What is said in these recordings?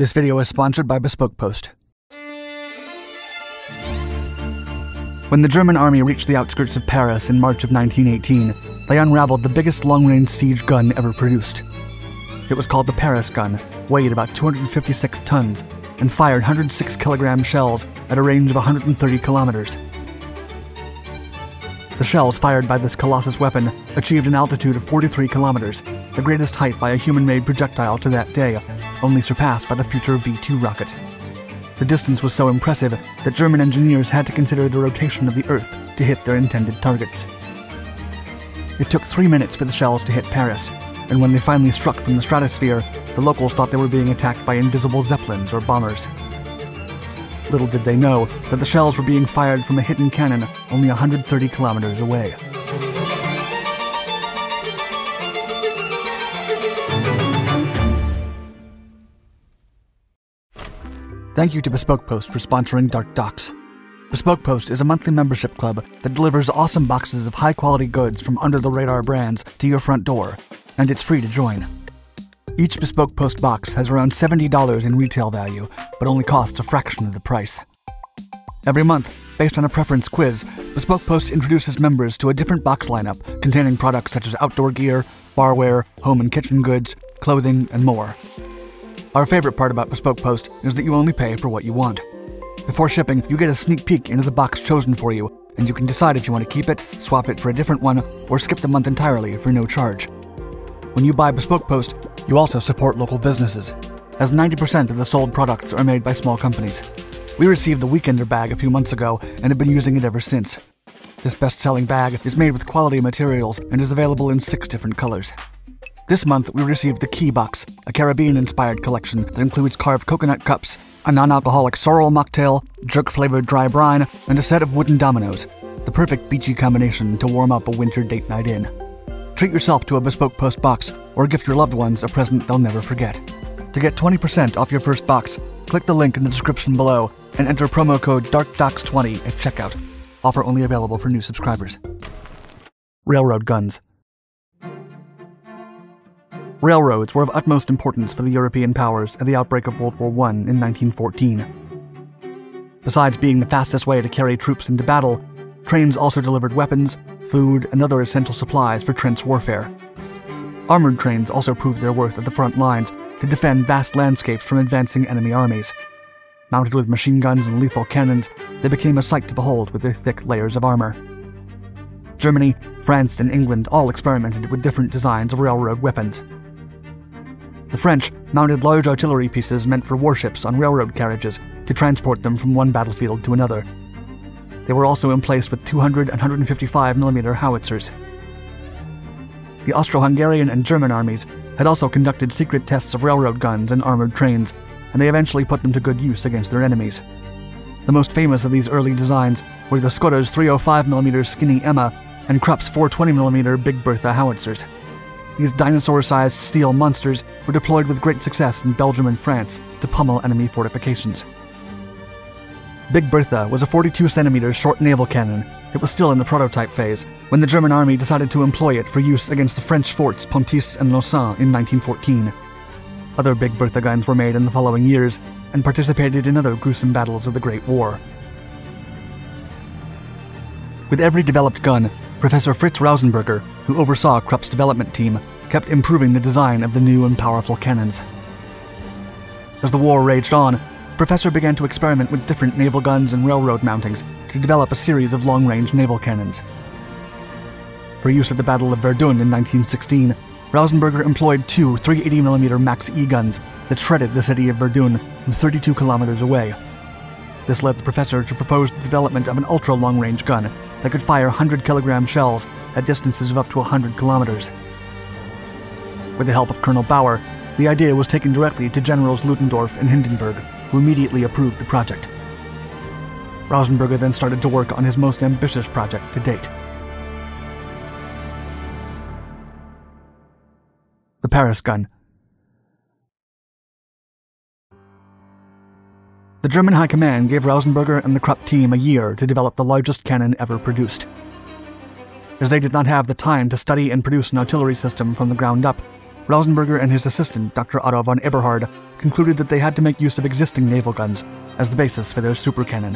This video is sponsored by Bespoke Post. When the German army reached the outskirts of Paris in March of 1918, they unraveled the biggest long-range siege gun ever produced. It was called the Paris gun, weighed about 256 tons, and fired 106-kilogram shells at a range of 130 kilometers. The shells fired by this colossus weapon achieved an altitude of 43 kilometers, the greatest height by a human-made projectile to that day, only surpassed by the future V-2 rocket. The distance was so impressive that German engineers had to consider the rotation of the Earth to hit their intended targets. It took 3 minutes for the shells to hit Paris, and when they finally struck from the stratosphere, the locals thought they were being attacked by invisible zeppelins or bombers. Little did they know that the shells were being fired from a hidden cannon only 130 kilometers away. Thank you to Bespoke Post for sponsoring Dark Docs. Bespoke Post is a monthly membership club that delivers awesome boxes of high-quality goods from under-the-radar brands to your front door, and it's free to join. Each Bespoke Post box has around $70 in retail value, but only costs a fraction of the price. Every month, based on a preference quiz, Bespoke Post introduces members to a different box lineup containing products such as outdoor gear, barware, home and kitchen goods, clothing, and more. Our favorite part about Bespoke Post is that you only pay for what you want. Before shipping, you get a sneak peek into the box chosen for you, and you can decide if you want to keep it, swap it for a different one, or skip the month entirely for no charge. When you buy Bespoke Post, you also support local businesses, as 90% of the sold products are made by small companies. We received the Weekender bag a few months ago and have been using it ever since. This best-selling bag is made with quality materials and is available in 6 different colors. This month, we received the Key Box, a Caribbean-inspired collection that includes carved coconut cups, a non-alcoholic sorrel mocktail, jerk-flavored dry brine, and a set of wooden dominoes, the perfect beachy combination to warm up a winter date night in. Treat yourself to a Bespoke Post box, or gift your loved ones a present they'll never forget. To get 20% off your first box, click the link in the description below and enter promo code DARKDOCS20 at checkout. Offer only available for new subscribers. Railroad guns. Railroads were of utmost importance for the European powers at the outbreak of World War I in 1914. Besides being the fastest way to carry troops into battle, trains also delivered weapons, food, and other essential supplies for trench warfare. Armored trains also proved their worth at the front lines to defend vast landscapes from advancing enemy armies. Mounted with machine guns and lethal cannons, they became a sight to behold with their thick layers of armor. Germany, France, and England all experimented with different designs of railroad weapons. The French mounted large artillery pieces meant for warships on railroad carriages to transport them from one battlefield to another. They were also emplaced with 200 and 155mm howitzers. The Austro-Hungarian and German armies had also conducted secret tests of railroad guns and armored trains, and they eventually put them to good use against their enemies. The most famous of these early designs were the Skoda's 305mm Skinny Emma and Krupp's 420mm Big Bertha howitzers. These dinosaur-sized steel monsters were deployed with great success in Belgium and France to pummel enemy fortifications. Big Bertha was a 42cm short naval cannon. It was still in the prototype phase when the German army decided to employ it for use against the French forts Pontis and Lausanne in 1914. Other Big Bertha guns were made in the following years and participated in other gruesome battles of the Great War. With every developed gun, Professor Fritz Rausenberger, who oversaw Krupp's development team, kept improving the design of the new and powerful cannons. As the war raged on, the professor began to experiment with different naval guns and railroad mountings to develop a series of long-range naval cannons. For use at the Battle of Verdun in 1916, Rausenberger employed 2 380mm Max E guns that shredded the city of Verdun from 32 kilometers away. This led the professor to propose the development of an ultra-long-range gun that could fire 100-kilogram shells at distances of up to 100 kilometers. With the help of Colonel Bauer, the idea was taken directly to Generals Ludendorff and Hindenburg, who immediately approved the project. Rausenberger then started to work on his most ambitious project to date. The Paris gun. The German High Command gave Rausenberger and the Krupp team a year to develop the largest cannon ever produced. As they did not have the time to study and produce an artillery system from the ground up, Rausenberger and his assistant, Dr. Otto von Eberhard, concluded that they had to make use of existing naval guns as the basis for their supercannon.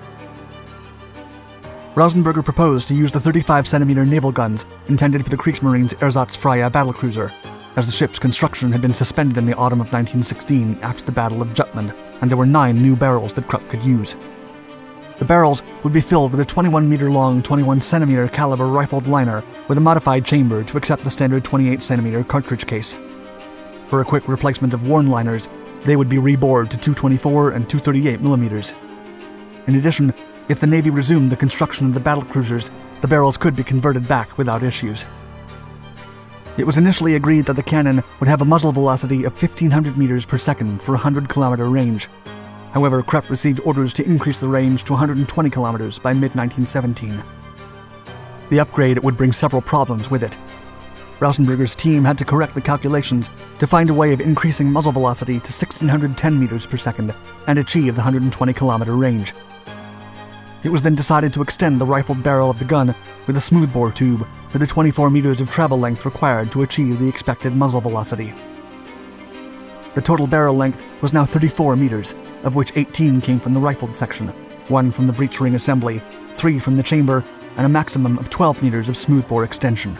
Rausenberger proposed to use the 35cm naval guns intended for the Kriegsmarine's Ersatzfreie battlecruiser, as the ship's construction had been suspended in the autumn of 1916 after the Battle of Jutland, and there were 9 new barrels that Krupp could use. The barrels would be filled with a 21-meter-long, 21cm caliber rifled liner with a modified chamber to accept the standard 28cm cartridge case. For a quick replacement of worn liners, they would be rebored to 224 and 238mm. In addition, if the Navy resumed the construction of the battlecruisers, the barrels could be converted back without issues. It was initially agreed that the cannon would have a muzzle velocity of 1,500 meters per second for a 100-kilometer range. However, Krupp received orders to increase the range to 120 kilometers by mid-1917. The upgrade would bring several problems with it. Rausenberger's team had to correct the calculations to find a way of increasing muzzle velocity to 1,610 meters per second and achieve the 120-kilometer range. It was then decided to extend the rifled barrel of the gun with a smoothbore tube for the 24 meters of travel length required to achieve the expected muzzle velocity. The total barrel length was now 34 meters, of which 18 came from the rifled section, 1 from the breech ring assembly, 3 from the chamber, and a maximum of 12 meters of smoothbore extension.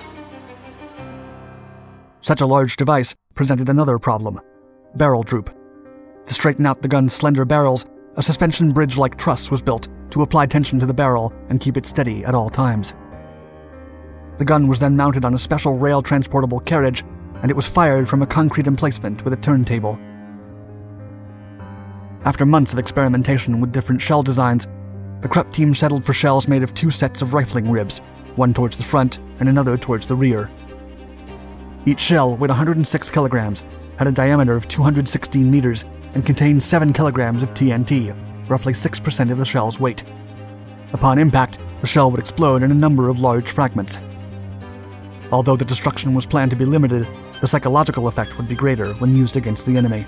Such a large device presented another problem: barrel droop. To straighten out the gun's slender barrels, a suspension bridge-like truss was built to apply tension to the barrel and keep it steady at all times. The gun was then mounted on a special rail-transportable carriage, and it was fired from a concrete emplacement with a turntable. After months of experimentation with different shell designs, the Krupp team settled for shells made of 2 sets of rifling ribs, one towards the front and another towards the rear. Each shell weighed 106 kilograms, had a diameter of 216 meters, and contained 7 kilograms of TNT, roughly 6% of the shell's weight. Upon impact, the shell would explode in a number of large fragments. Although the destruction was planned to be limited, the psychological effect would be greater when used against the enemy.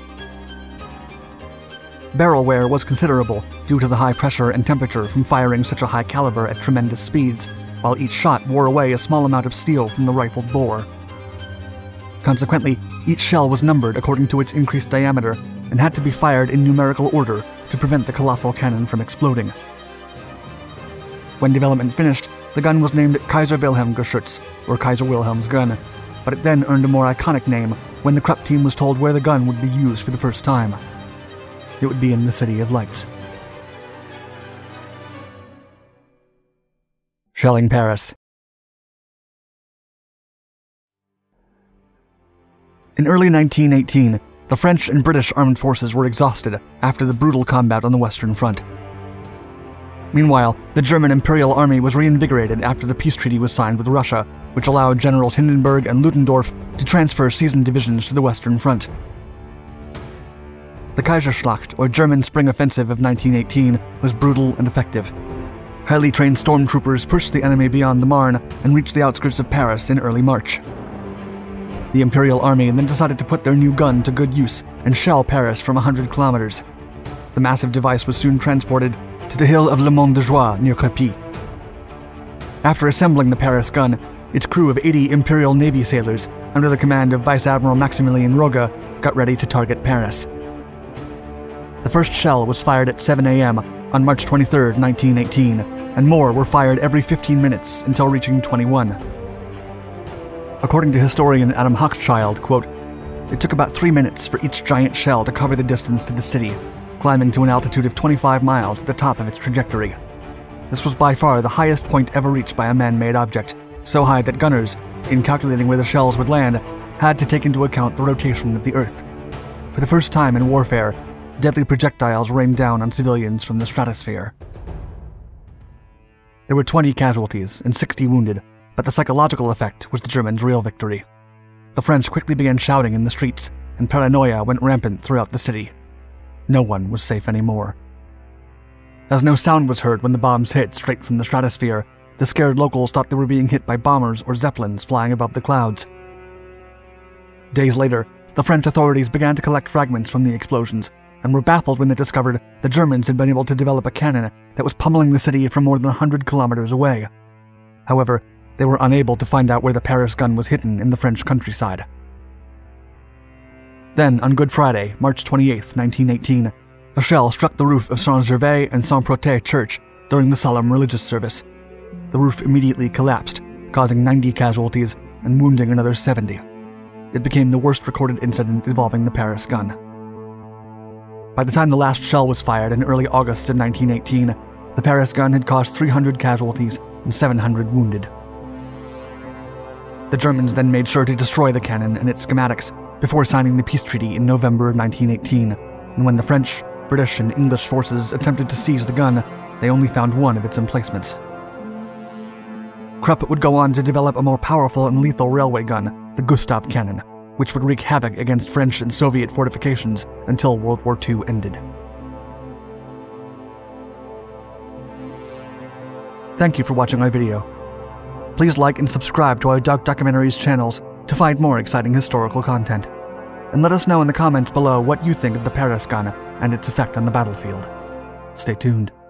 Barrel wear was considerable due to the high pressure and temperature from firing such a high caliber at tremendous speeds, while each shot wore away a small amount of steel from the rifled bore. Consequently, each shell was numbered according to its increased diameter and had to be fired in numerical order to prevent the colossal cannon from exploding. When development finished, the gun was named Kaiser Wilhelm Geschütz, or Kaiser Wilhelm's gun, but it then earned a more iconic name when the Krupp team was told where the gun would be used for the first time. It would be in the City of Lights. Shelling Paris. In early 1918, the French and British armed forces were exhausted after the brutal combat on the Western Front. Meanwhile, the German Imperial Army was reinvigorated after the peace treaty was signed with Russia, which allowed Generals Hindenburg and Ludendorff to transfer seasoned divisions to the Western Front. The Kaiserschlacht, or German Spring Offensive of 1918, was brutal and effective. Highly trained stormtroopers pushed the enemy beyond the Marne and reached the outskirts of Paris in early March. The Imperial Army then decided to put their new gun to good use and shell Paris from 100 kilometers. The massive device was soon transported to the hill of Le Mont de Joie near Crépy. After assembling the Paris gun, its crew of 80 Imperial Navy sailors, under the command of Vice Admiral Maximilien Roga, got ready to target Paris. The first shell was fired at 7 a.m. on March 23, 1918, and more were fired every 15 minutes until reaching 21. According to historian Adam Hochschild, quote, "It took about 3 minutes for each giant shell to cover the distance to the city, climbing to an altitude of 25 miles at the top of its trajectory. This was by far the highest point ever reached by a man-made object, so high that gunners, in calculating where the shells would land, had to take into account the rotation of the Earth. For the first time in warfare, deadly projectiles rained down on civilians from the stratosphere." There were 20 casualties and 60 wounded, but the psychological effect was the Germans' real victory. The French quickly began shouting in the streets, and paranoia went rampant throughout the city. No one was safe anymore. As no sound was heard when the bombs hit straight from the stratosphere, the scared locals thought they were being hit by bombers or zeppelins flying above the clouds. Days later, the French authorities began to collect fragments from the explosions, and were baffled when they discovered the Germans had been able to develop a cannon that was pummeling the city from more than 100 kilometers away. However, they were unable to find out where the Paris gun was hidden in the French countryside. Then, on Good Friday, March 28, 1918, a shell struck the roof of Saint-Gervais and Saint-Protais Church during the solemn religious service. The roof immediately collapsed, causing 90 casualties and wounding another 70. It became the worst recorded incident involving the Paris gun. By the time the last shell was fired in early August of 1918, the Paris gun had caused 300 casualties and 700 wounded. The Germans then made sure to destroy the cannon and its schematics before signing the peace treaty in November of 1918, and when the French, British, and English forces attempted to seize the gun, they only found one of its emplacements. Krupp would go on to develop a more powerful and lethal railway gun, the Gustav cannon, which would wreak havoc against French and Soviet fortifications until World War II ended. Thank you for watching my video. Please like and subscribe to our Dark Documentaries channels to find more exciting historical content. And let us know in the comments below what you think of the Paris gun and its effect on the battlefield. Stay tuned.